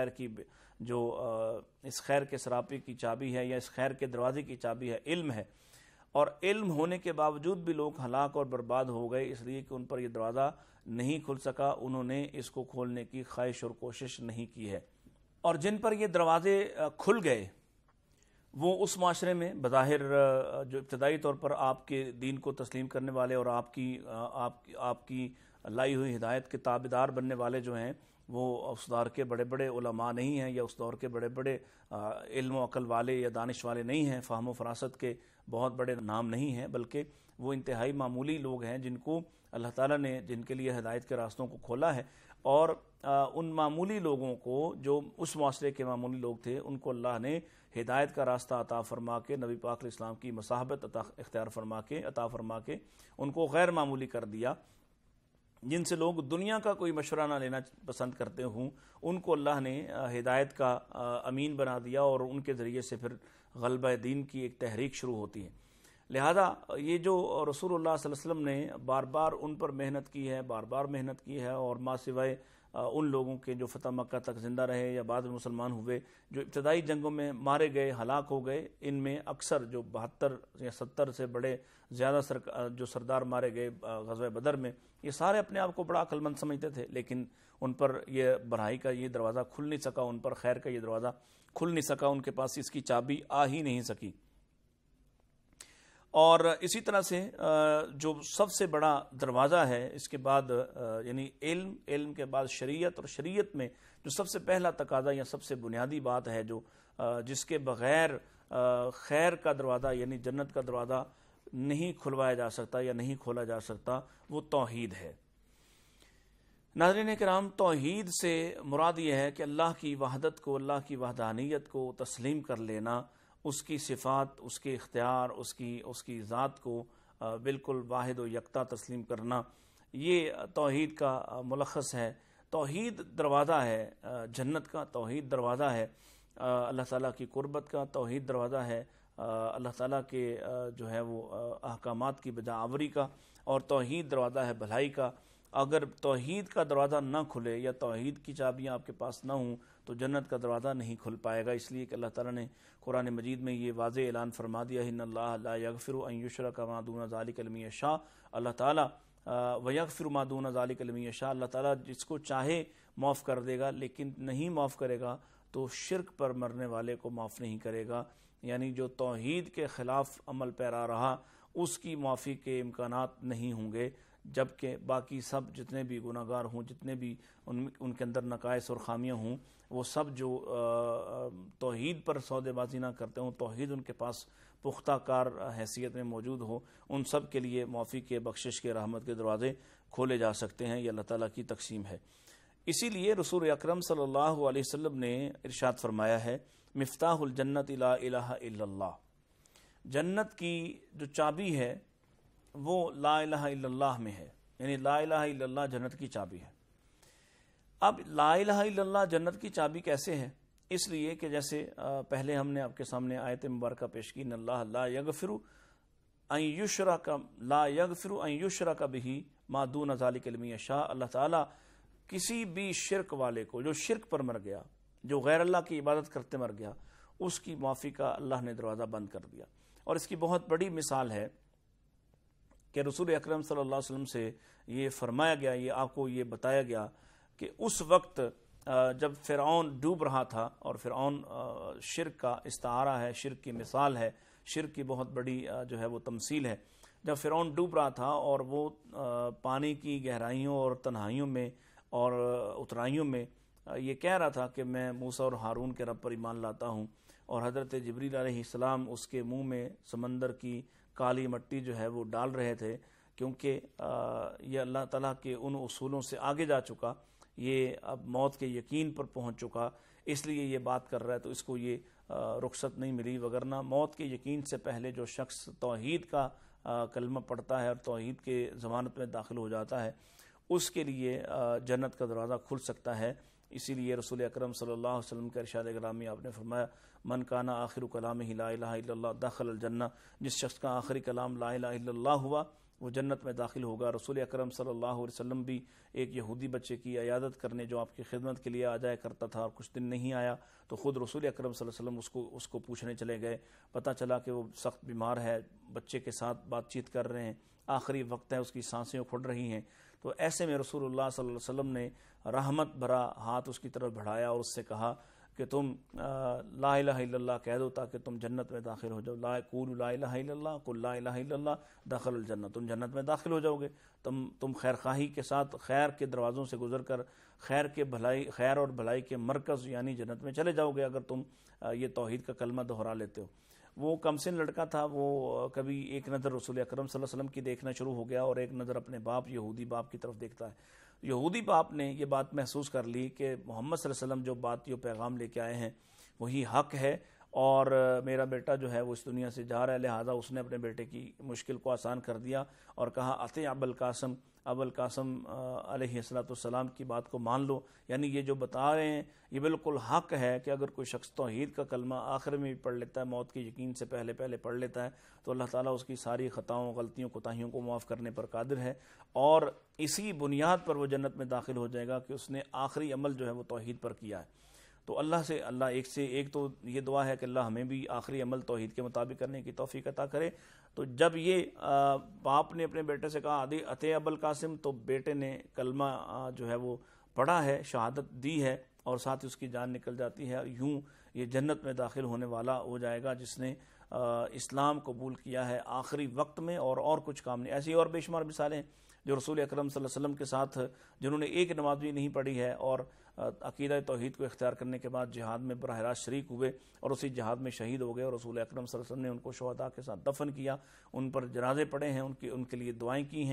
خیر کے سراپے کی چابی ہے، یا اس خیر کے دروازے کی چابی ہے، علم ہے. اور علم ہونے کے باوجود بھی لوگ ہلاک اور برباد ہو گئے، اس لیے کہ ان پر یہ دروازہ نہیں کھل سکا، انہوں نے اس کو کھولنے کی خواہش اور کوشش نہیں کی ہے. اور جن پر یہ دروازے کھل گئے وہ اس معاشرے میں بظاہر جو ابتدائی طور پر آپ کے دین کو تسلیم کرنے والے اور آپ کی لائی ہوئی ہدایت کے تابعدار بننے والے جو ہیں، وہ اس دور کے بڑے بڑے علماء نہیں ہیں، یا اس دور کے بڑے بڑے علم و عقل والے یا دانش والے نہیں ہیں، فہم و فراست کے بہت بڑے نام نہیں ہیں، بلکہ وہ انتہائی معمولی لوگ ہیں جن کو اللہ تعالیٰ نے جن کے لیے ہدایت کے راستوں کو کھولا ہے. اور ان معمولی لوگوں کو، جو اس معاشرے کے معمولی لوگ تھے، ان کو اللہ نے ہدایت کا راستہ عطا فرما کے، نبی پاک علیہ السلام کی مصاحبت عطا فرما کے ان کو غیر معمولی کر دیا. جن سے لوگ دنیا کا کوئی مشورہ نہ لینا پسند کرتے ہوں، ان کو اللہ نے ہدایت کا امین بنا دیا، اور ان کے ذریعے سے پھر غلبہ دین کی ایک تحریک شروع ہوتی ہے. لہذا یہ جو رسول اللہ صلی اللہ علیہ وسلم نے بار بار ان پر محنت کی ہے، اور ماں سوائے ان لوگوں کے جو فتح مکہ تک زندہ رہے یا بعد میں مسلمان ہوئے، جو ابتدائی جنگوں میں مارے گئے، ہلاک ہو گئے، ان میں اکثر جو 72 یا 70 سے بڑے زیادہ جو سردار مارے گئے غزوہ بدر میں، یہ سارے اپنے آپ کو بڑا عقل مند سمجھتے تھے، لیکن ان پر یہ بھلائی کا یہ دروازہ کھل نہیں سکا، ان پر خیر کا یہ دروازہ کھل نہیں سکا، ان کے پاس اس کی چابی آ ہی نہیں سکی. اور اسی طرح سے جو سب سے بڑا دروازہ ہے اس کے بعد، یعنی علم کے بعد شریعت، اور شریعت میں جو سب سے پہلا تقاضا یا سب سے بنیادی بات ہے، جو جس کے بغیر خیر کا دروازہ یعنی جنت کا دروازہ نہیں کھلوایا جا سکتا یا نہیں کھولا جا سکتا، وہ توحید ہے. ناظرین کرام، توحید سے مراد یہ ہے کہ اللہ کی وحدت کو، اللہ کی وحدانیت کو تسلیم کر لینا، اس کی صفات، اس کے اختیار، اس کی ذات کو بالکل واحد و یکتا تسلیم کرنا، یہ توحید کا ملخص ہے۔ توحید دروازہ ہے جنت کا، توحید دروازہ ہے اللہ تعالیٰ کی قربت کا، توحید دروازہ ہے اللہ تعالیٰ کے جو ہے وہ احکامات کی بجا آوری کا، اور توحید دروازہ ہے بھلائی کا۔ اگر توحید کا دروازہ نہ کھلے یا توحید کی چابیاں آپ کے پاس نہ ہوں تو جنت کا دروازہ نہیں کھل پائے گا، اس لیے کہ اللہ تعالیٰ نے قرآن مجید میں یہ واضح اعلان فرما دیا، ان اللہ لا یغفر ان یشرک ما دون ذلک لمن یشاء، اللہ تعالیٰ ویغفر ما دون ذلک لمن یشاء، اللہ تعالیٰ جس کو چاہے معاف کر دے گا، لیکن نہیں معاف کرے گا تو شرک پر مرنے والے کو معاف نہیں کرے گا۔ یعنی جو توحید کے خلاف عمل پیرا رہا اس کی معافی کے امکانات نہیں ہوں گے، جبکہ باقی سب جتنے بھی گناہ گار ہوں، جتنے بھی ان کے اندر نقائص اور خامیاں ہوں، وہ سب جو توحید پر سودے بازی نہ کرتے ہوں، توحید ان کے پاس پختہ کار حیثیت میں موجود ہو، ان سب کے لیے معافی کے، بخشش کے، رحمت کے دروازے کھولے جا سکتے ہیں۔ یہ اللہ تعالیٰ کی تقسیم ہے۔ اسی لیے رسول اکرم صلی اللہ علیہ وسلم نے ارشاد فرمایا ہے، مفتاح الجنت لا الہ الا اللہ، جنت کی جو چابی ہے وہ لا الہ الا اللہ میں ہے، یعنی لا الہ الا اللہ جنت کی چابی ہے۔ اب لا الہ الا اللہ جنت کی چابی کیسے ہے؟ اس لیے کہ جیسے پہلے ہم نے آپ کے سامنے آیت مبارکہ پیش کی، ان اللہ لا یغفر ان یشرک بہ ما دون ذلک لمن یشاء، اللہ تعالیٰ کسی بھی شرک والے کو، جو شرک پر مر گیا، جو غیر اللہ کی عبادت کرتے مر گیا، اس کی معافی کا اللہ نے دروازہ بند کر دیا۔ اور اس کی بہت بڑی مثال ہے کہ رسول اکرم صلی اللہ علیہ وسلم سے یہ فرمایا گیا، یہ آپ کو یہ بتایا گیا کہ اس وقت جب فرعون ڈوب رہا تھا، اور فرعون شرک کا استعارہ ہے، شرک کی مثال ہے، شرک کی بہت بڑی جو ہے وہ تمثیل ہے۔ جب فرعون ڈوب رہا تھا اور وہ پانی کی گہرائیوں اور تنہائیوں میں اور اترائیوں میں یہ کہہ رہا تھا کہ میں موسیٰ اور ہارون کے رب پر ایمان لاتا ہوں، اور حضرت جبریل علیہ السلام اس کے منہ میں سمندر کی کالی مٹی جو ہے وہ ڈال رہے تھے، کیونکہ یہ اللہ تعالیٰ کے ان اصولوں سے آگے جا چکا، یہ اب موت کے یقین پر پہنچ چکا، اس لیے یہ بات کر رہا ہے، تو اس کو یہ رخصت نہیں ملی، وگرنہ موت کے یقین سے پہلے جو شخص توحید کا کلمہ پڑھتا ہے اور توحید کے ضمانت میں داخل ہو جاتا ہے، اس کے لیے جنت کا دروازہ کھل سکتا ہے۔ اسی لیے رسول اکرم صلی اللہ علیہ وسلم کے ارشاد گرامی آپ نے فرمایا، من کان آخر کلامہ لا الہ الا اللہ دخل الجنہ، جس شخص کا آخری کلام لا الہ الا اللہ ہوا وہ جنت میں داخل ہوگا۔ رسول اکرم صلی اللہ علیہ وسلم بھی ایک یہودی بچے کی عیادت کرنے جو آپ کی خدمت کے لیے آ جایا کرتا تھا اور کچھ دن نہیں آیا، تو خود رسول اکرم صلی اللہ علیہ وسلم اس کو پوچھنے چلے گئے، پتہ چلا کہ وہ سخت بیمار ہے، بچے کے ساتھ بات چیت کر رہے ہیں، آخری وقت ہے، اس کی سانسیں اکھڑ رہی ہیں، تو ایسے میں رسول اللہ صلی اللہ علیہ وسلم نے رحمت بھرا ہاتھ اس کی طرف بڑھایا اور اس سے کہا کہ تم لا الہ الا اللہ کہہ دو تاکہ تم جنت میں داخل ہو جاؤ، قولوا لا الہ الا اللہ، قل لا الہ الا اللہ دخل الجنہ، تم جنت میں داخل ہو جاؤ گے، تم خیر خواہی کے ساتھ خیر کے دروازوں سے گزر کر خیر اور بھلائی کے مرکز یعنی جنت میں چلے جاؤ گے اگر تم یہ توحید کا کلمہ دہرا لیتے ہو۔ وہ کمسن لڑکا تھا، وہ کبھی ایک نظر رسول اکرم صلی اللہ علیہ وسلم کی دیکھنا شروع ہو گیا اور ایک نظر اپنے باپ یہودی باپ کی طرف دیکھتا ہے۔ یہودی باپ نے یہ بات محسوس کر لی کہ محمد صلی اللہ علیہ وسلم جو بات یہ پیغام لے کے آئے ہیں وہی حق ہے، اور میرا بیٹا جو ہے وہ اس دنیا سے جا رہا ہے، لہٰذا اس نے اپنے بیٹے کی مشکل کو آسان کر دیا اور کہا اطیع ابوالقاسم، ابوالقاسم علیہ السلام کی بات کو مان لو، یعنی یہ جو بتا رہے ہیں یہ بالکل حق ہے کہ اگر کوئی شخص توحید کا کلمہ آخر میں بھی پڑھ لیتا ہے، موت کے یقین سے پہلے پڑھ لیتا ہے، تو اللہ تعالیٰ اس کی ساری خطاؤں، غلطیوں، کوتاہیوں کو معاف کرنے پر قادر ہے، اور اسی بنیاد پر وہ جنت میں داخل ہو جائے گا کہ اس نے آخری عمل جو ہے وہ توحید پر کیا ہے۔ تو اللہ ایک تو یہ دعا ہے کہ اللہ ہمیں بھی آخری عمل توحید کے مطابق کرنے کی توفیق عطا کرے۔ تو جب یہ باپ نے اپنے بیٹے سے کہا اطیع ابوالقاسم، تو بیٹے نے کلمہ جو ہے وہ پڑھا ہے، شہادت دی ہے، اور ساتھ اس کی جان نکل جاتی ہے، یوں یہ جنت میں داخل ہونے والا ہو جائے گا جس نے اسلام قبول کیا ہے آخری وقت میں، اور کچھ کام نہیں۔ ایسی اور بے شمار مثالیں جو رسول اکرم صلی اللہ علیہ وسلم کے ساتھ جنہوں نے ایک نماز بھی نہیں پڑھی ہے اور عقیدہ توحید کو اختیار کرنے کے بعد جہاد میں براہ راست شریک ہوئے اور اسی جہاد میں شہید ہو گئے، اور رسول اکرم صلی اللہ علیہ وسلم نے ان کو شہداء کے ساتھ دفن کیا، ان پر جنازے پڑھے ہیں، ان کے لیے دعائیں کی ہیں۔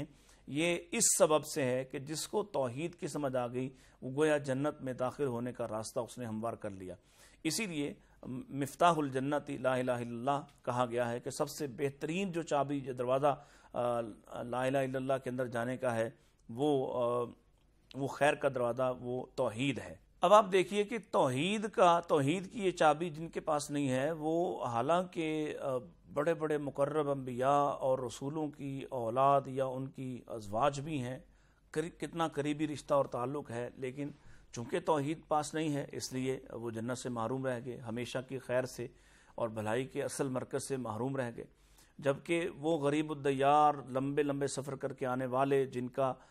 یہ اس سبب سے ہے کہ جس کو توحید کی سمجھ آ گئی وہ گویا جنت میں داخل ہونے کا راستہ اس نے ہموار کر لیا. اسی لیے مفتاح الجنت لا الہ الا اللہ کہا گیا ہے کہ سب سے بہترین جو چابی جو دروازہ لا الہ الا اللہ کے اندر جانے کا ہے وہ خیر کا دروازہ وہ توحید ہے. اب آپ دیکھیے کہ توحید کی یہ چابی جن کے پاس نہیں ہے وہ حالانکہ بڑے بڑے مقرب انبیاء اور رسولوں کی اولاد یا ان کی ازواج بھی ہیں، کتنا قریبی رشتہ اور تعلق ہے، لیکن چونکہ توحید پاس نہیں ہے اس لیے وہ جنت سے محروم رہ گئے، ہمیشہ کی خیر سے اور بھلائی کے اصل مرکز سے محروم رہ گئے. جبکہ وہ غریب الدیار لمبے لمبے سفر کر کے آنے والے جن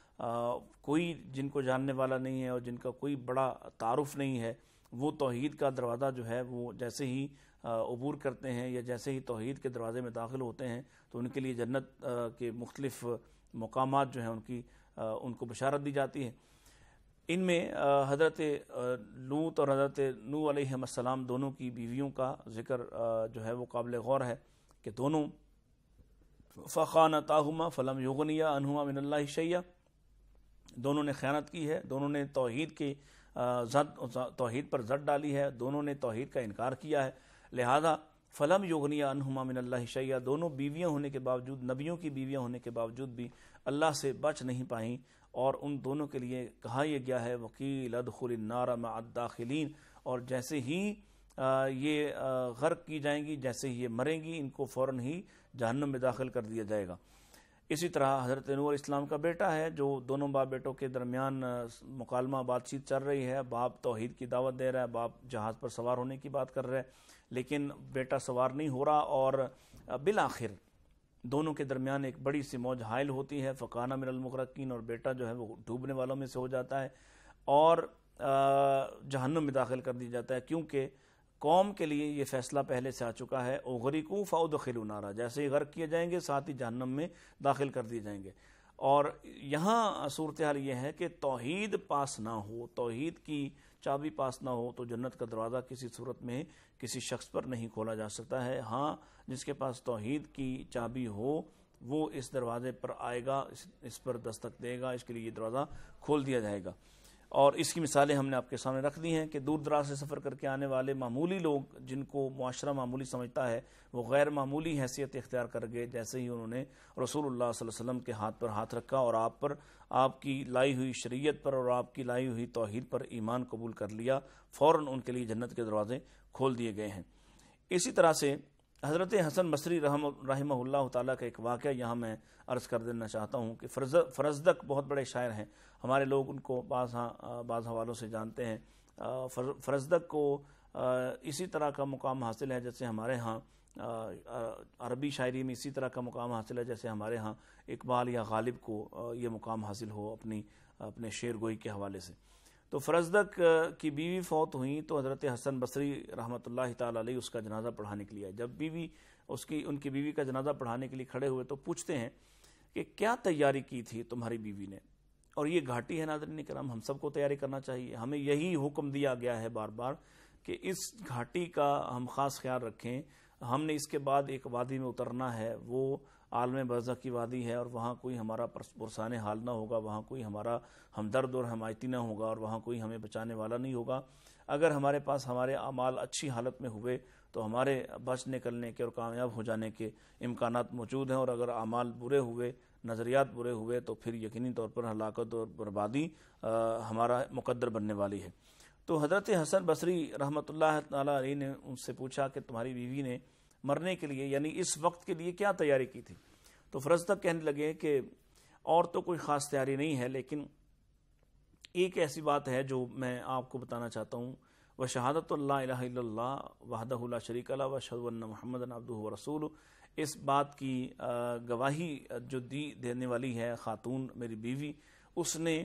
کو جاننے والا نہیں ہے اور جن کا کوئی بڑا تعارف نہیں ہے، وہ توحید کا دروازہ جو ہے وہ جیسے ہی عبور کرتے ہیں یا جیسے ہی توحید کے دروازے میں داخل ہوتے ہیں تو ان کے لیے جنت کے مختلف مقامات جو ہیں ان کو بشارت دی جاتی ہے. ان میں حضرت لوط اور حضرت نوح علیہ السلام دونوں کی بیویوں کا ذکر جو ہے وہ قابل غور ہے کہ دونوں فخانتاہما فلم یغنیا عنہما من اللہ شیئا، دونوں نے خیانت کی ہے، دونوں نے توحید پر زد ڈالی ہے، دونوں نے توحید کا انکار کیا ہے، لہذا فلم یغنیا عنہما من اللہ شیئا، دونوں بیویاں ہونے کے باوجود، نبیوں کی بیویاں ہونے کے باوجود بھی اللہ سے بچ نہیں پائیں، اور ان دونوں کے لیے کہا یہ گیا ہے وقیل ادخل النار مع الداخلین، اور جیسے ہی یہ غرق کی جائیں گی، جیسے ہی یہ مریں گی، ان کو فوراً ہی جہنم میں داخل کر دیا جائے گا. اسی طرح حضرت نوح علیہ السلام کا بیٹا ہے جو دونوں باپ بیٹوں کے درمیان مکالمہ بات چیت چل رہی ہے، باپ توحید کی دعوت دے رہا ہے، باپ جہاز پر سوار ہونے کی بات کر رہا ہے، لیکن بیٹا سوار نہیں ہو رہا، اور بالآخر دونوں کے درمیان ایک بڑی سی موج حائل ہوتی ہے، فکانہ من المغرقین، اور بیٹا جو ہے وہ ڈوبنے والوں میں سے ہو جاتا ہے اور جہنم میں داخل کر دیا جاتا ہے، کیونکہ قوم کے لیے یہ فیصلہ پہلے سے آ چکا ہے اغرقوا فادخلوا نارا، جیسے ہی غرق کیے جائیں گے ساتھ ہی جہنم میں داخل کر دیے جائیں گے. اور یہاں صورتحال یہ ہے کہ توحید پاس نہ ہو، توحید کی چابی پاس نہ ہو تو جنت کا دروازہ کسی صورت میں کسی شخص پر نہیں کھولا جا سکتا ہے. ہاں جس کے پاس توحید کی چابی ہو وہ اس دروازے پر آئے گا، اس پر دستک دے گا، اس کے لیے یہ دروازہ کھول دیا جائے گا. اور اس کی مثالیں ہم نے آپ کے سامنے رکھ دی ہیں کہ دور دراز سے سفر کر کے آنے والے معمولی لوگ جن کو معاشرہ معمولی سمجھتا ہے وہ غیر معمولی حیثیت اختیار کر گئے جیسے ہی انہوں نے رسول اللہ صلی اللہ علیہ وسلم کے ہاتھ پر ہاتھ رکھا اور آپ کی لائی ہوئی شریعت پر اور آپ کی لائی ہوئی توحید پر ایمان قبول کر لیا، فوراً ان کے لیے جنت کے دروازے کھول دیے گئے ہیں. اسی طرح سے حضرت حسن بصری رحمہ اللہ تعالیٰ کا ایک واقعہ یہاں میں عرض کر دینا چاہتا ہوں کہ فرزدق بہت بڑے شاعر ہیں، ہمارے لوگ ان کو بعض حوالوں سے جانتے ہیں. فرزدق کو اسی طرح کا مقام حاصل ہے جیسے ہمارے ہاں عربی شاعری میں اسی طرح کا مقام حاصل ہے جیسے ہمارے ہاں اقبال یا غالب کو یہ مقام حاصل ہو اپنے شعر گوئی کے حوالے سے. تو فرزدق کی بیوی فوت ہوئیں تو حضرت حسن بصری رحمۃ اللہ تعالی علیہ اس کا جنازہ پڑھانے کے لیے، جب ان کی بیوی کا جنازہ پڑھانے کے لیے کھڑے ہوئے تو پوچھتے ہیں کہ کیا تیاری کی تھی تمہاری بیوی نے؟ اور یہ گھاٹی ہے ناظرین کرام، ہم سب کو تیاری کرنا چاہیے. ہمیں یہی حکم دیا گیا ہے بار بار کہ اس گھاٹی کا ہم خاص خیال رکھیں. ہم نے اس کے بعد ایک وادی میں اترنا ہے، وہ عالم برزخ کی وادی ہے، اور وہاں کوئی ہمارا پرسان حال نہ ہوگا، وہاں کوئی ہمارا ہمدرد اور حمایتی نہ ہوگا، اور وہاں کوئی ہمیں بچانے والا نہیں ہوگا. اگر ہمارے پاس ہمارے اعمال اچھی حالت میں ہوئے تو ہمارے بچ نکلنے کے اور کامیاب ہو جانے کے امکانات موجود ہیں، اور اگر اعمال برے ہوئے، نظریات برے ہوئے تو پھر یقینی طور پر ہلاکت اور بربادی ہمارا مقدر بننے والی ہے. تو حضرت حسن بصری رحمۃ اللہ تعالی علیہ نے ان سے پوچھا کہ تمہاری بیوی نے مرنے کے لیے یعنی اس وقت کے لیے کیا تیاری کی تھی؟ تو فرزدق کہنے لگے کہ اور تو کوئی خاص تیاری نہیں ہے، لیکن ایک ایسی بات ہے جو میں آپ کو بتانا چاہتا ہوں. وشہادۃ لا الہ الا اللہ وحدہ لا شریک لہ واشہد ان محمدا عبدہ ورسولہ، اس بات کی گواہی جو دینے والی ہے خاتون میری بیوی، اس نے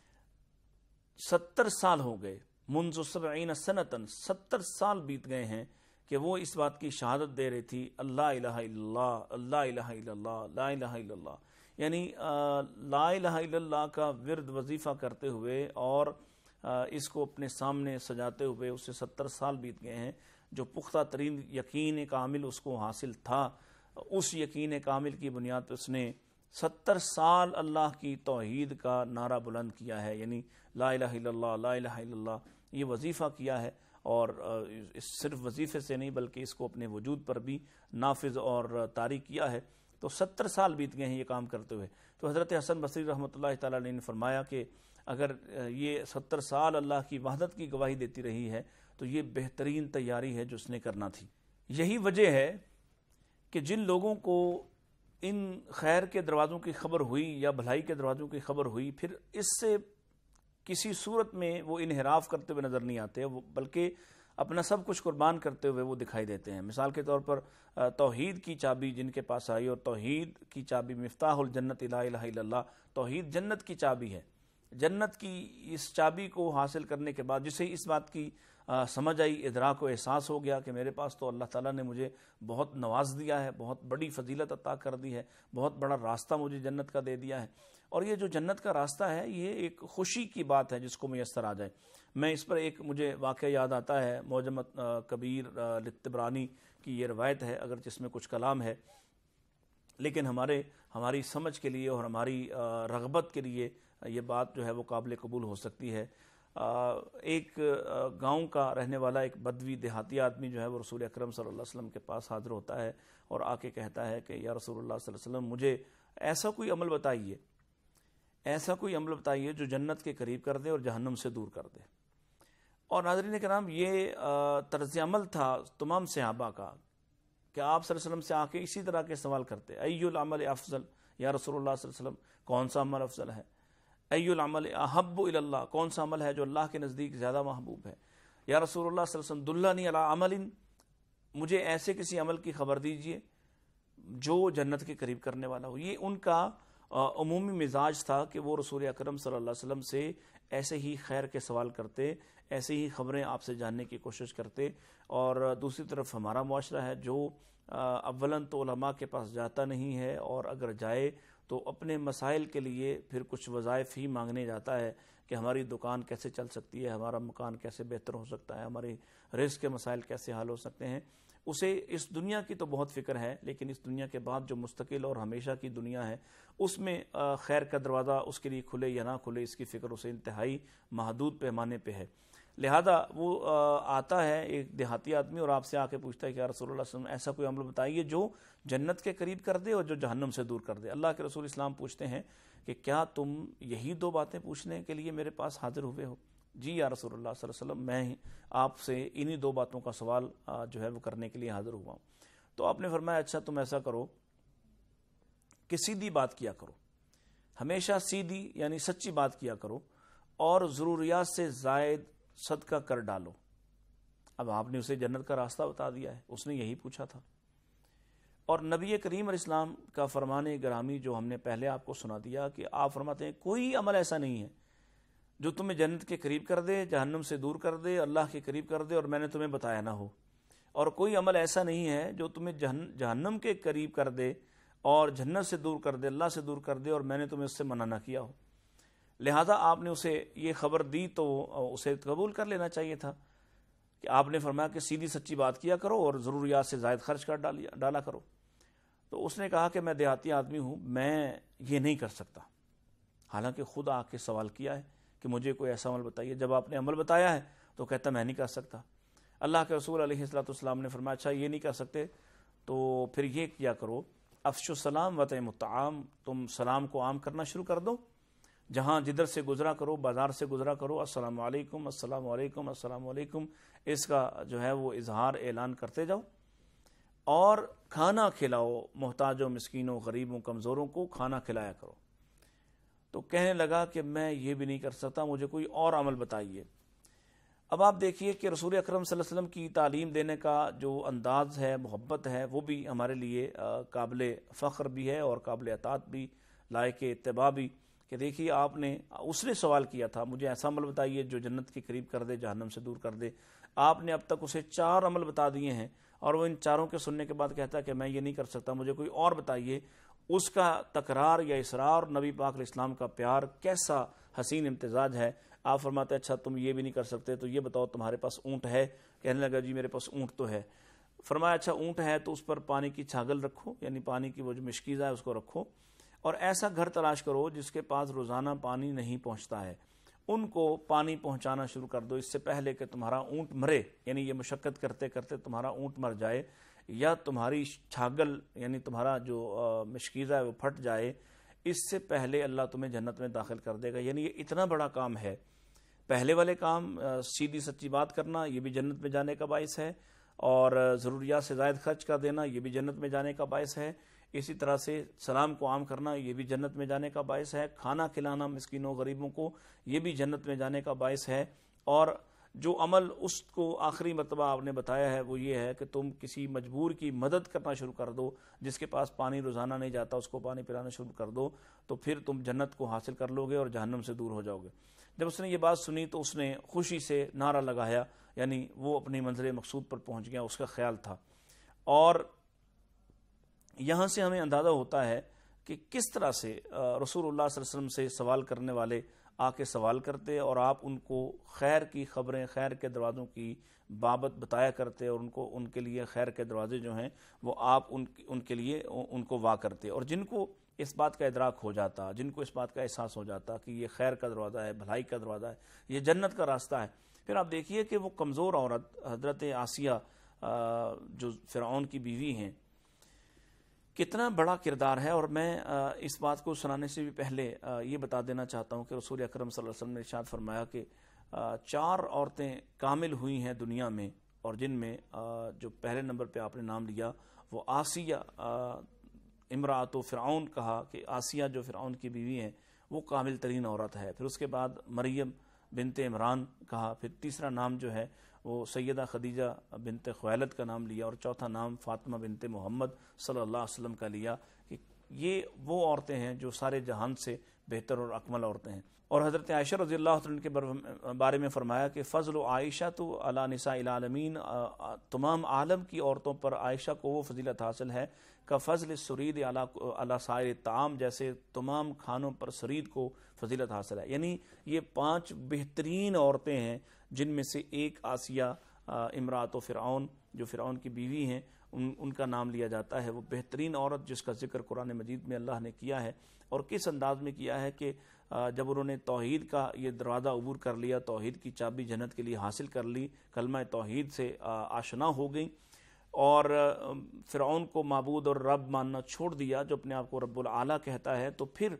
70 سال ہو گئے، منذ 70 سنۃ، 70 سال بیت گئے ہیں کہ وہ اس بات کی شہادت دے رہی تھی اللہ الہ الا اللہ، اللہ الہ الا اللہ، لا الہ الا اللہ، یعنی لا الہ الا اللہ کا ورد وظیفہ کرتے ہوئے اور اس کو اپنے سامنے سجاتے ہوئے اسے 70 سال بیت گئے ہیں. جو پختہ ترین یقین کامل اس کو حاصل تھا، اس یقین کامل کی بنیاد پہ اس نے 70 سال اللہ کی توحید کا نعرہ بلند کیا ہے، یعنی لا الہ الا اللہ، لا الہ الا اللہ، یہ وظیفہ کیا ہے، اور صرف وظیفے سے نہیں بلکہ اس کو اپنے وجود پر بھی نافذ اور طاری کیا ہے۔ تو 70 سال بیت گئے ہیں یہ کام کرتے ہوئے۔ تو حضرت حسن بصری رحمۃ اللہ تعالیٰ علیہ نے فرمایا کہ اگر یہ 70 سال اللہ کی وحدت کی گواہی دیتی رہی ہے تو یہ بہترین تیاری ہے جو اس نے کرنا تھی۔ یہی وجہ ہے کہ جن لوگوں کو ان خیر کے دروازوں کی خبر ہوئی یا بھلائی کے دروازوں کی خبر ہوئی، پھر اس سے کسی صورت میں وہ انحراف کرتے ہوئے نظر نہیں آتے، بلکہ اپنا سب کچھ قربان کرتے ہوئے وہ دکھائی دیتے ہیں۔ مثال کے طور پر توحید کی چابی جن کے پاس آئی، اور توحید کی چابی مفتاح الجنت لا الہ الا اللہ، توحید جنت کی چابی ہے۔ جنت کی اس چابی کو حاصل کرنے کے بعد جسے اس بات کی سمجھ آئی، ادراک و احساس ہو گیا کہ میرے پاس تو اللہ تعالیٰ نے مجھے بہت نواز دیا ہے، بہت بڑی فضیلت عطا کر دی ہے، بہت بڑا راستہ مجھے جنت کا دے دیا ہے، اور یہ جو جنت کا راستہ ہے یہ ایک خوشی کی بات ہے جس کو میسر آ جائے۔ میں اس پر ایک مجھے واقعہ یاد آتا ہے، معجم کبیر لطبرانی کی یہ روایت ہے، اگرچہ اس میں کچھ کلام ہے لیکن ہماری سمجھ کے لیے اور ہماری رغبت کے لیے یہ بات جو ہے وہ قابل قبول ہو سکتی ہے۔ ایک گاؤں کا رہنے والا ایک بدوی دیہاتی آدمی جو ہے وہ رسول اکرم صلی اللہ علیہ وسلم کے پاس حاضر ہوتا ہے اور آ کے کہتا ہے کہ یا رسول اللہ صلی اللہ علیہ وسلم، مجھے ایسا کوئی عمل بتائیے جو جنت کے قریب کر دے اور جہنم سے دور کر دے۔ اور ناظرین کرام، یہ طرز عمل تھا تمام صحابہ کا کہ آپ صلی اللہ علیہ وسلم سے آ کے اسی طرح کے سوال کرتے، ای العمل افضل، یا رسول اللہ صلی اللہ علیہ وسلم کون سا عمل افضل ہے؟ ای العمل احب الی اللہ، کون سا عمل ہے جو اللہ کے نزدیک زیادہ محبوب ہے؟ یا رسول اللہ صلی اللہ علیہ وسلم دلنی علی عمل، مجھے ایسے کسی عمل کی خبر دیجئے جو جنت کے قریب کرنے والا ہو۔ یہ ان کا عمومی مزاج تھا کہ وہ رسول اکرم صلی اللہ علیہ وسلم سے ایسے ہی خیر کے سوال کرتے، ایسے ہی خبریں آپ سے جاننے کی کوشش کرتے۔ اور دوسری طرف ہمارا معاشرہ ہے جو اولاً تو علماء کے پاس جاتا نہیں ہے، اور اگر جائے تو اپنے مسائل کے لیے پھر کچھ وظائف ہی مانگنے جاتا ہے کہ ہماری دکان کیسے چل سکتی ہے، ہمارا مکان کیسے بہتر ہو سکتا ہے، ہماری رزق کے مسائل کیسے حل ہو سکتے ہیں۔ اسے اس دنیا کی تو بہت فکر ہے، لیکن اس دنیا کے بعد جو مستقل اور ہمیشہ کی دنیا ہے اس میں خیر کا دروازہ اس کے لیے کھلے یا نہ کھلے اس کی فکر اسے انتہائی محدود پیمانے پہ ہے۔ لہذا وہ آتا ہے ایک دیہاتی آدمی اور آپ سے آ کے پوچھتا ہے کہ یا رسول اللہ صلی اللہ علیہ وسلم ایسا کوئی عمل بتائیے جو جنت کے قریب کر دے اور جو جہنم سے دور کر دے۔ اللہ کے رسول اسلام پوچھتے ہیں کہ کیا تم یہی دو باتیں پوچھنے کے لیے میرے پاس حاضر ہوئے ہو؟ جی یا رسول اللہ صلی اللہ علیہ وسلم، میں آپ سے انہی دو باتوں کا سوال جو ہے وہ کرنے کے لیے حاضر ہوا ہوں۔ تو آپ نے فرمایا اچھا تم ایسا کرو کہ سیدھی بات کیا کرو، ہمیشہ سیدھی یعنی سچی بات کیا کرو، اور ضروریات سے زائد صدقہ کر ڈالو۔ اب آپ نے اسے جنت کا راستہ بتا دیا ہے، اس نے یہی پوچھا تھا۔ اور نبی کریم علیہ السلام کا فرمان گرامی جو ہم نے پہلے آپ کو سنا دیا کہ آپ فرماتے ہیں کوئی عمل ایسا نہیں ہے جو تمہیں جنت کے قریب کر دے، جہنم سے دور کر دے، اللہ کے قریب کر دے اور میں نے تمہیں بتایا نہ ہو، اور کوئی عمل ایسا نہیں ہے جو تمہیں جہنم کے قریب کر دے اور جنت سے دور کر دے، اللہ سے دور کر دے اور میں نے تمہیں اس سے منع نہ کیا ہو۔ لہذا آپ نے اسے یہ خبر دی تو اسے قبول کر لینا چاہیے تھا کہ آپ نے فرمایا کہ سیدھی سچی بات کیا کرو اور ضروریات سے زائد خرچ کر ڈالا کرو۔ تو اس نے کہا کہ میں دیہاتی آدمی ہوں، میں یہ نہیں کر سکتا، حالانکہ خود آ کے سوال کیا ہے کہ مجھے کوئی ایسا عمل بتائیے۔ جب آپ نے عمل بتایا ہے تو کہتا میں نہیں کر سکتا۔ اللہ کے رسول علیہ السلام نے فرمایا اچھا یہ نہیں کر سکتے تو پھر یہ کیا کرو، افشوا السلام وطعموا الطعام، تم سلام کو عام کرنا شروع کر دو، جہاں جدھر سے گزرا کرو، بازار سے گزرا کرو، السلام علیکم السلام علیکم السلام علیکم، اس کا جو ہے وہ اظہار اعلان کرتے جاؤ، اور کھانا کھلاؤ، محتاجوں، مسکینوں، غریبوں، کمزوروں کو کھانا کھلایا کرو۔ تو کہنے لگا کہ میں یہ بھی نہیں کر سکتا، مجھے کوئی اور عمل بتائیے۔ اب آپ دیکھیے کہ رسول اکرم صلی اللہ علیہ وسلم کی تعلیم دینے کا جو انداز ہے، محبت ہے، وہ بھی ہمارے لیے قابل فخر بھی ہے اور قابل اطاعت بھی، لائق اتباع بھی، کہ دیکھیے آپ نے، اس نے سوال کیا تھا مجھے ایسا عمل بتائیے جو جنت کے قریب کر دے، جہنم سے دور کر دے۔ آپ نے اب تک اسے 4 عمل بتا دیے ہیں اور وہ ان 4 کے سننے کے بعد کہتا ہے کہ میں یہ نہیں کر سکتا، مجھے کوئی اور بتائیے۔ اس کا تکرار یا اصرار، نبی پاک علیہ السلام کا پیار کیسا حسین امتزاج ہے۔ آپ فرماتے اچھا تم یہ بھی نہیں کر سکتے تو یہ بتاؤ تمہارے پاس اونٹ ہے؟ کہنے لگا جی میرے پاس اونٹ تو ہے۔ فرمایا اچھا اونٹ ہے تو اس پر پانی کی چھاگل رکھو، یعنی پانی کی وہ جو مشکیزہ ہے اس کو رکھو، اور ایسا گھر تلاش کرو جس کے پاس روزانہ پانی نہیں پہنچتا ہے، ان کو پانی پہنچانا شروع کر دو اس سے پہلے کہ تمہارا اونٹ مرے، یعنی یہ مشقت کرتے کرتے تمہارا اونٹ مر جائے یا تمہاری چھاگل یعنی تمہارا جو مشکیزہ ہے وہ پھٹ جائے، اس سے پہلے اللہ تمہیں جنت میں داخل کر دے گا۔ یعنی یہ اتنا بڑا کام ہے۔ پہلے والے کام سیدھی سچی بات کرنا یہ بھی جنت میں جانے کا باعث ہے، اور ضروریات سے زائد خرچ کر دینا یہ بھی جنت میں جانے کا باعث ہے، اسی طرح سے سلام کو عام کرنا یہ بھی جنت میں جانے کا باعث ہے، کھانا کھلانا مسکینوں غریبوں کو یہ بھی جنت میں جانے کا باعث ہے، اور جو عمل اس کو آخری مرتبہ آپ نے بتایا ہے وہ یہ ہے کہ تم کسی مجبور کی مدد کرنا شروع کر دو، جس کے پاس پانی روزانہ نہیں جاتا اس کو پانی پلانا شروع کر دو، تو پھر تم جنت کو حاصل کر لو گے اور جہنم سے دور ہو جاؤ گے۔ جب اس نے یہ بات سنی تو اس نے خوشی سے نعرہ لگایا، یعنی وہ اپنی منزل مقصود پر پہنچ گیا، اس کا خیال تھا۔ اور یہاں سے ہمیں اندازہ ہوتا ہے کہ کس طرح سے رسول اللہ صلی اللہ علیہ وسلم سے سوال کرنے والے آ کے سوال کرتے اور آپ ان کو خیر کی خبریں، خیر کے دروازوں کی بابت بتایا کرتے، اور ان کے لیے خیر کے دروازے جو ہیں وہ آپ ان کے لیے ان کو وا کرتے، اور جن کو اس بات کا ادراک ہو جاتا، جن کو اس بات کا احساس ہو جاتا کہ یہ خیر کا دروازہ ہے، بھلائی کا دروازہ ہے، یہ جنت کا راستہ ہے، پھر آپ دیکھیے کہ وہ کمزور عورت حضرت آسیہ جو فرعون کی بیوی ہیں، کتنا بڑا کردار ہے۔ اور میں اس بات کو سنانے سے بھی پہلے یہ بتا دینا چاہتا ہوں کہ رسول اکرم صلی اللہ علیہ وسلم نے ارشاد فرمایا کہ 4 عورتیں کامل ہوئی ہیں دنیا میں، اور جن میں جو پہلے نمبر پہ آپ نے نام لیا وہ آسیہ امراۃ فرعون، کہا کہ آسیہ جو فرعون کی بیوی ہیں وہ کامل ترین عورت ہے۔ پھر اس کے بعد مریم بنت عمران کہا، پھر تیسرا نام جو ہے وہ سیدہ خدیجہ بنت خویلد کا نام لیا، اور چوتھا نام فاطمہ بنت محمد صلی اللہ علیہ وسلم کا لیا، کہ یہ وہ عورتیں ہیں جو سارے جہان سے بہتر اور اکمل عورتیں ہیں۔ اور حضرت عائشہ رضی اللہ عنہ کے بارے میں فرمایا کہ فضل عائشہ تو علی نساء العالمین، تمام عالم کی عورتوں پر عائشہ کو وہ فضیلت حاصل ہے کا فضل سرید علی سائر الطعام، جیسے تمام کھانوں پر سرید کو فضیلت حاصل ہے۔ یعنی یہ 5 بہترین عورتیں ہیں، جن میں سے ایک آسیہ امراۃ فرعون جو فرعون کی بیوی ہیں ان کا نام لیا جاتا ہے، وہ بہترین عورت جس کا ذکر قرآن مجید میں اللہ نے کیا ہے، اور کس انداز میں کیا ہے کہ جب انہوں نے توحید کا یہ دروازہ عبور کر لیا، توحید کی چابی جنت کے لیے حاصل کر لی، کلمہ توحید سے آشنا ہو گئی، اور فرعون کو معبود اور رب ماننا چھوڑ دیا جو اپنے آپ کو رب العالی کہتا ہے، تو پھر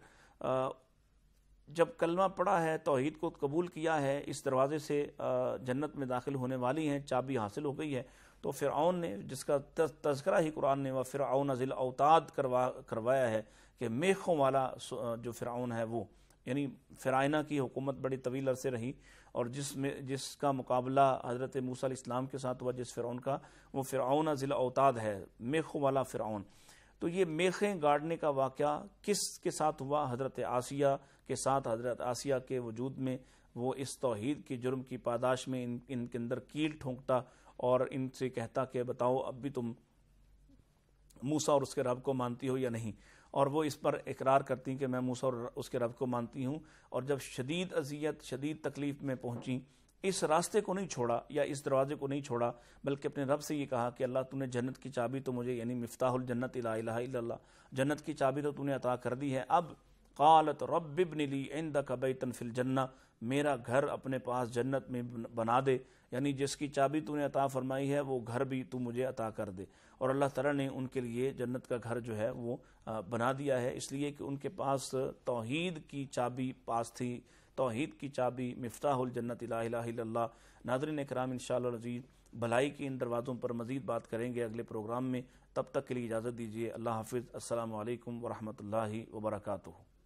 جب کلمہ پڑھا ہے، توحید کو قبول کیا ہے، اس دروازے سے جنت میں داخل ہونے والی ہیں، چابی حاصل ہو گئی ہے، تو فرعون نے، جس کا تذکرہ ہی قرآن نے وَفِرْعَوْنَ ذِی الْأَوْتَادِ کروایا ہے کہ میخوں والا جو فرعون ہے وہ، یعنی فرعونہ کی حکومت بڑی طویل عرصے رہی، اور جس کا مقابلہ حضرت موسیٰ علیہ السلام کے ساتھ ہوا جس فرعون کا، وہ فرعون ذی الاوتاد ہے، میخوں والا فرعون۔ تو یہ میخیں گاڑنے کا واقعہ کس کے ساتھ ہوا؟ حضرت آسیہ کے ساتھ۔ حضرت آسیہ کے وجود میں وہ اس توحید کی جرم کی پاداش میں ان کے اندر کیل ٹھونکتا اور ان سے کہتا کہ بتاؤ اب بھی تم موسیٰ اور اس کے رب کو مانتی ہو یا نہیں، اور وہ اس پر اقرار کرتی کہ میں موسیٰ اور اس کے رب کو مانتی ہوں، اور جب شدید اذیت، شدید تکلیف میں پہنچی، اس راستے کو نہیں چھوڑا یا اس دروازے کو نہیں چھوڑا، بلکہ اپنے رب سے یہ کہا کہ اللہ تو نے جنت کی چابی تو مجھے، یعنی مفتاح الجنت لا الہ الا اللہ، جنت کی چابی تو نے عطا کر دی ہے، اب قالت رب ابن لی عندک بیتا فی الجنہ، میرا گھر اپنے پاس جنت میں بنا دے، یعنی جس کی چابی تو نے عطا فرمائی ہے وہ گھر بھی تو مجھے عطا کر دے۔ اور اللہ تعالیٰ نے ان کے لیے جنت کا گھر جو ہے وہ بنا دیا ہے، اس لیے کہ ان کے پاس توحید کی چابی پاس تھی، توحید کی چابی مفتاح الجنت لا الہ الا اللہ۔ ناظرین کرام، انشاءاللہ العزیز بھلائی کے ان دروازوں پر مزید بات کریں گے اگلے پروگرام میں، تب تک کے لیے اجازت دیجیے، اللہ حافظ، السلام علیکم ورحمۃ اللہ وبرکاتہ۔